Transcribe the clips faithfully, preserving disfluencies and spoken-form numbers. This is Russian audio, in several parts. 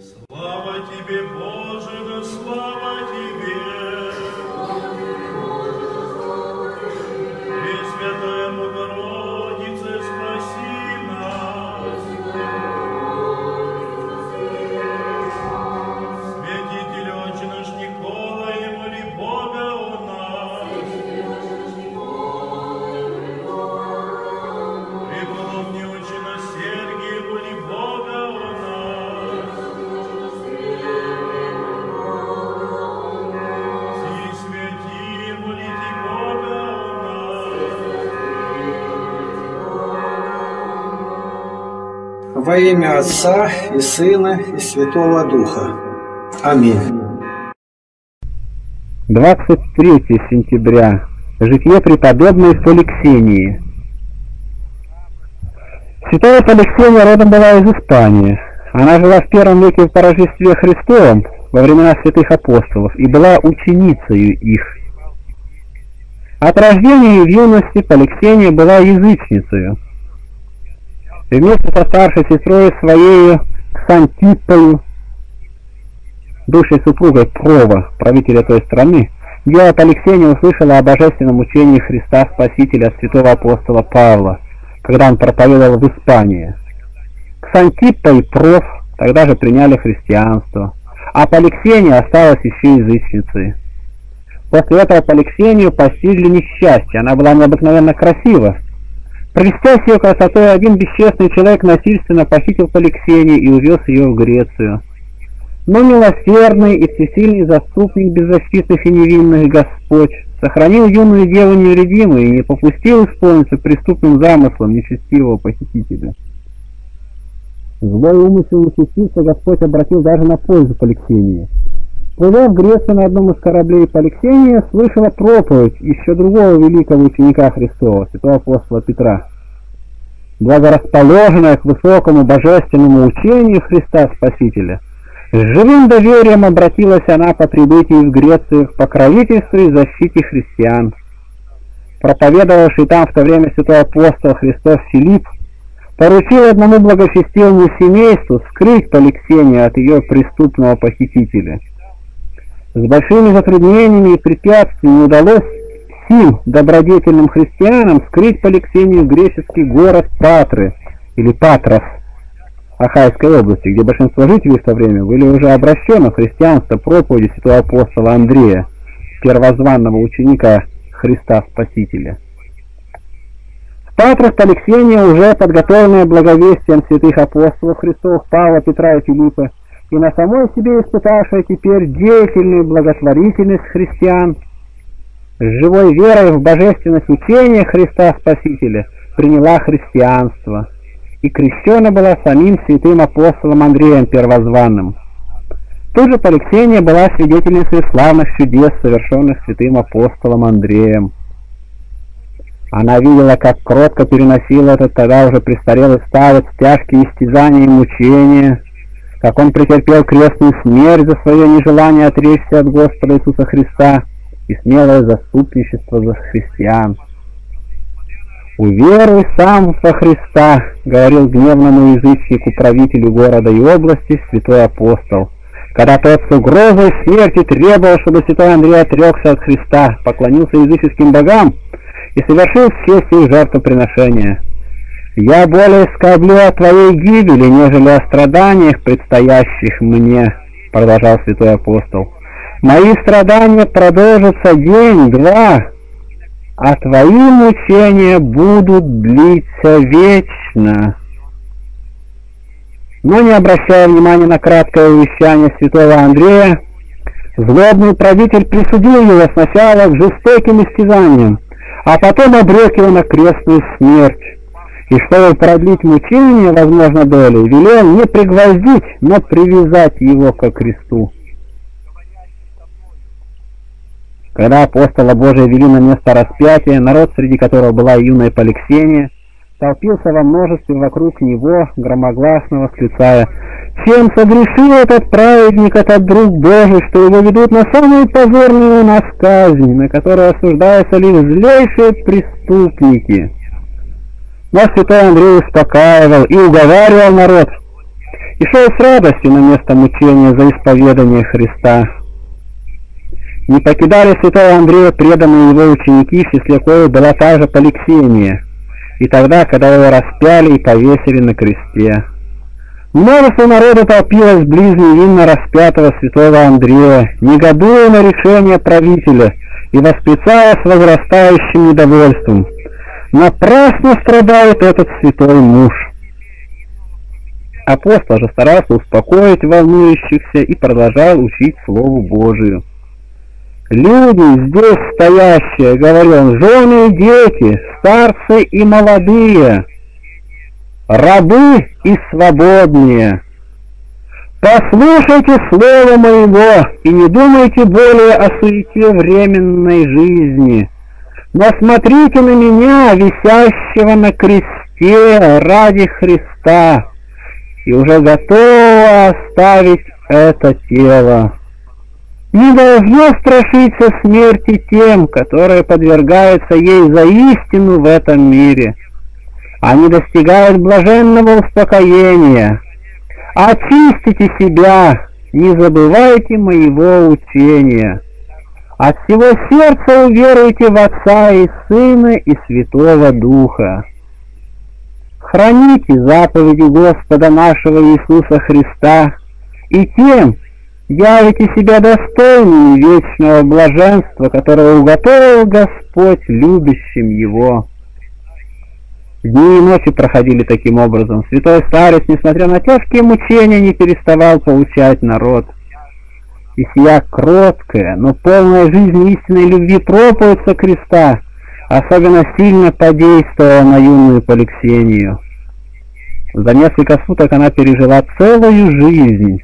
Слава тебе, Боже, да слава тебе! Пресвятая Богородице, спаси нас! Святитель Отче наш Николай, моли Бога о нас! Преподобный Отче наш Сергий, моли Бога о нас! Все святые, молите Бога о нас! Во имя Отца и Сына и Святого Духа. Аминь. двадцать третьего сентября. Житие преподобной Поликсении. Святая Поликсения родом была из Испании. Она жила в первом веке по Рождестве Христовом, во времена святых апостолов, и была ученицею их. От рождения и в юности Поликсения была язычницею. И вместе со старшей сестрой своей Ксантиппою, бывшей супругой Прова, правителя той страны, дева Поликсения услышала о божественном учении Христа Спасителя от святого апостола Павла, когда он проповедовал в Испании. Ксантиппа и Пров тогда же приняли христианство, а Поликсения осталась еще язычницей. После этого Поликсению постигли несчастье, она была необыкновенно красива. Прельстясь ее красотой, один бесчестный человек насильственно похитил Поликсению и увез ее в Грецию. Но милосердный и всесильный заступник беззащитных и невинных Господь сохранил юную деву невредимой и не попустил исполниться преступным замыслом нечестивого похитителя. Злой умысел нечестивца Господь обратил даже на пользу Поликсении. Плывя в Грецию на одном из кораблей, Поликсения слышала проповедь еще другого великого ученика Христова, святого апостола Петра. Благорасположенная к высокому божественному учению Христа Спасителя, с живым доверием обратилась она по прибытии в Грецию к покровительству и защите христиан. Проповедовавший там в то время святой апостол Христов Филипп поручил одному благочестивому семейству скрыть Поликсению от ее преступного похитителя. С большими затруднениями и препятствиями удалось сим добродетельным христианам скрыть Поликсению в греческий город Патры, или Патрос, Ахайской области, где большинство жителей в то время были уже обращены в христианство проповедью святого апостола Андрея, первозванного ученика Христа Спасителя. В Патрос Поликсения, уже подготовленная благовестием святых апостолов Христовых Павла, Петра и Филиппа, и на самой себе испытавшая теперь деятельную благотворительность христиан, с живой верой в божественность учения Христа Спасителя приняла христианство и крещена была самим святым апостолом Андреем Первозванным. Тут же Поликсения была свидетельницей славных чудес, совершенных святым апостолом Андреем. Она видела, как кротко переносил этот тогда уже престарелый старец тяжкие истязания и мучения, как он претерпел крестную смерть за свое нежелание отречься от Господа Иисуса Христа и смелое заступничество за христиан. «Уверуй сам во Христа», — говорил гневному язычнику, правителю города и области, святой апостол, когда тот с угрозой смерти требовал, чтобы святой Андрей отрекся от Христа, поклонился языческим богам и совершил все их жертвоприношения. «Я более скорблю о твоей гибели, нежели о страданиях, предстоящих мне», — продолжал святой апостол. «Мои страдания продолжатся день-два, а твои мучения будут длиться вечно». Но, не обращая внимания на краткое увещание святого Андрея, злобный правитель присудил его сначала к жестоким истязаниям, а потом обрек его на крестную смерть. И чтобы продлить мучение, возможно, долей, велел не пригвоздить, но привязать его ко кресту. Когда апостола Божия вели на место распятия, народ, среди которого была юная Поликсения, толпился во множестве вокруг него, громогласно восклицая: «Чем согрешил этот праведник, этот друг Божий, что его ведут на самую позорную у нас казнь, на которую осуждаются лишь злейшие преступники?» Но святой Андрей успокаивал и уговаривал народ: и шел с радостью на место мучения за исповедание Христа. Не покидали святого Андрея преданные его ученики, в числе коих была та же Поликсения, и тогда, когда его распяли и повесили на кресте. Множество народа толпилось вблизи невинно распятого святого Андрея, негодуя на решение правителя и восклицая с возрастающим недовольством: «Напрасно страдает этот святой муж!» Апостол же старался успокоить волнующихся и продолжал учить Слову Божию. «Люди здесь стоящие, — говорил он, — жены и дети, старцы и молодые, рабы и свободные. Послушайте слово моего и не думайте более о суете временной жизни, но смотрите на меня, висящего на кресте ради Христа, и уже готово оставить это тело. Не должно страшиться смерти тем, которые подвергаются ей за истину в этом мире. Они достигают блаженного успокоения. Очистите себя, не забывайте моего учения. От всего сердца уверуйте в Отца и Сына и Святого Духа. Храните заповеди Господа нашего Иисуса Христа, и тем явите себя достойными вечного блаженства, которое уготовил Господь любящим Его». Дни и ночи проходили таким образом. Святой старец, несмотря на тяжкие мучения, не переставал поучать народ. И сия кроткая, но полная жизни истинной любви проповедь со креста особенно сильно подействовала на юную Поликсению. За несколько суток она пережила целую жизнь,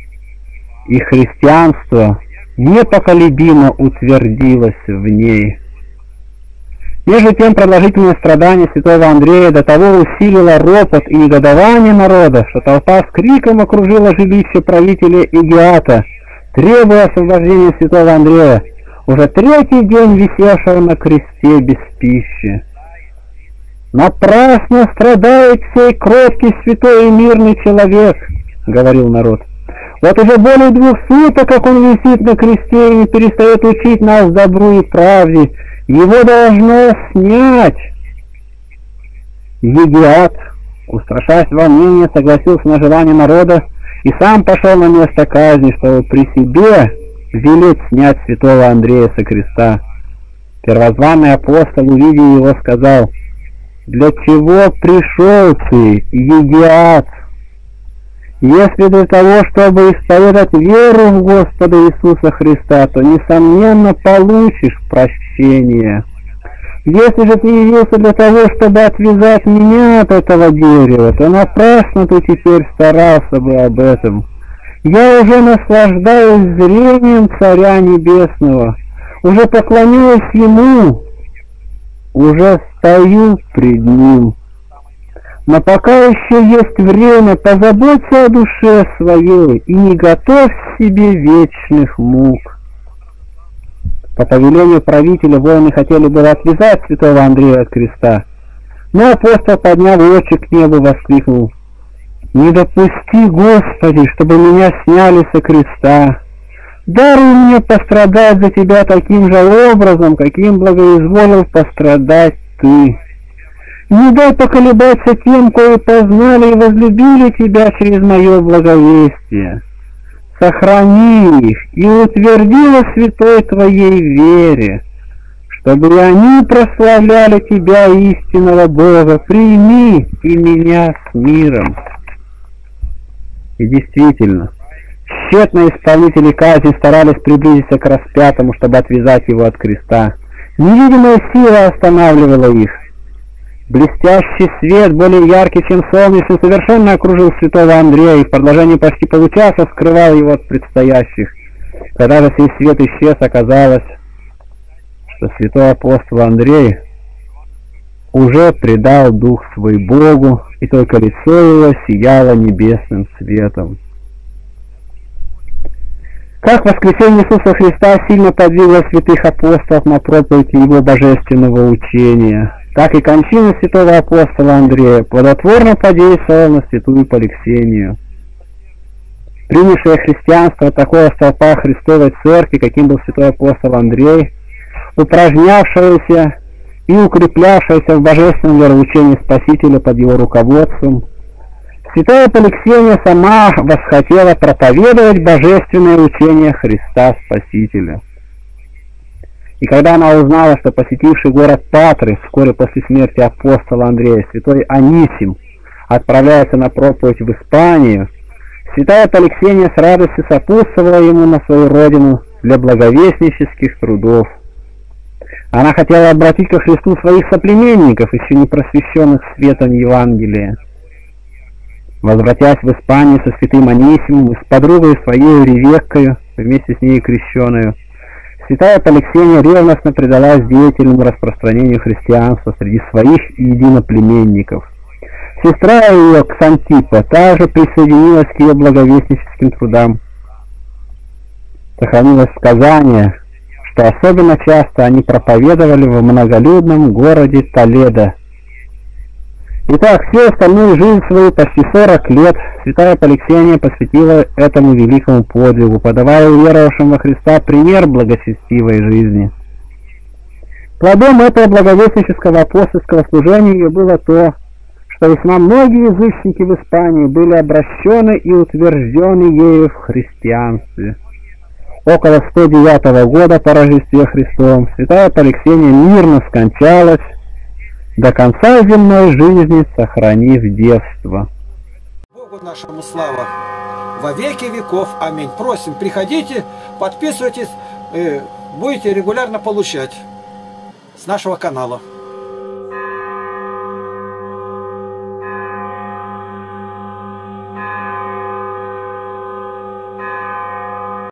и христианство непоколебимо утвердилось в ней. Между тем продолжительное страдание святого Андрея до того усилило ропот и негодование народа, что толпа с криком окружила жилище правителя Игиата, требуя освобождения святого Андрея, уже третий день висевшего на кресте без пищи. «Напрасно страдает сей кроткий, святой и мирный человек», — говорил народ. «Вот уже более двух суток, как он висит на кресте и не перестает учить нас добру и правде. Его должно снять». Егиат, устрашаясь волнения, согласился на желание народа и сам пошел на место казни, чтобы при себе велеть снять святого Андрея со креста. Первозванный апостол, увидев его, сказал: «Для чего пришел ты, Егиат? Если для того, чтобы исповедать веру в Господа Иисуса Христа, то, несомненно, получишь прощение. Если же ты явился для того, чтобы отвязать меня от этого дерева, то напрасно ты теперь старался бы об этом. Я уже наслаждаюсь зрением Царя Небесного, уже поклоняюсь Ему, уже стою пред Ним. Но пока еще есть время, позаботься о душе своей и не готовь себе вечных мук». По повелению правителя воины хотели было отвязать святого Андрея от креста, но апостол, подняв очи к небу, воскликнул: «Не допусти, Господи, чтобы меня сняли со креста. Даруй мне пострадать за Тебя таким же образом, каким благоизволил пострадать Ты. Не дай поколебаться тем, кои познали и возлюбили Тебя через мое благовестие. Сохрани их и утверди во святой Твоей вере, чтобы они прославляли Тебя, истинного Бога. Прими и меня с миром». И действительно, тщетно исполнители казни старались приблизиться к распятому, чтобы отвязать его от креста. Невидимая сила останавливала их. Блестящий свет, более яркий, чем солнечный, совершенно окружил святого Андрея и в продолжении почти получаса скрывал его от предстоящих. Когда же сей свет исчез, оказалось, что святой апостол Андрей уже предал дух свой Богу, и только лицо его сияло небесным светом. Как воскресение Иисуса Христа сильно подвигло святых апостолов на проповедь Его божественного учения, так и кончина святого апостола Андрея плодотворно подействовала на святую Поликсению. принявшее христианство такого столпа Христовой Церкви, каким был святой апостол Андрей, упражнявшегося и укреплявшегося в божественном вероучении Спасителя под его руководством, святая Поликсения сама восхотела проповедовать божественное учение Христа Спасителя. И когда она узнала, что посетивший город Патры вскоре после смерти апостола Андрея святой Анисим отправляется на проповедь в Испанию, святая Поликсения с радостью сопутствовала ему на свою родину для благовестнических трудов. Она хотела обратить ко Христу своих соплеменников, еще не просвещенных светом Евангелия. Возвратясь в Испанию со святым Анисимом и с подругой своей Ревеккою, вместе с ней крещенную, святая Поликсения ревностно предалась деятельному распространению христианства среди своих единоплеменников. Сестра ее, Ксантипа, также присоединилась к ее благовестническим трудам. Сохранилось сказание, что особенно часто они проповедовали в многолюдном городе Толедо. Итак, всю остальную жизнь свою, почти сорок лет, святая Поликсения посвятила этому великому подвигу, подавая уверовавшим во Христа пример благочестивой жизни. Плодом этого благовестнического апостольского служения ее было то, что весьма многие язычники в Испании были обращены и утверждены ею в христианстве. Около сто девятого года по Рождестве Христовом святая Поликсения мирно скончалась, до конца земной жизни сохранив девство. Богу нашему слава во веки веков. Аминь. Просим, приходите, подписывайтесь, будете регулярно получать с нашего канала.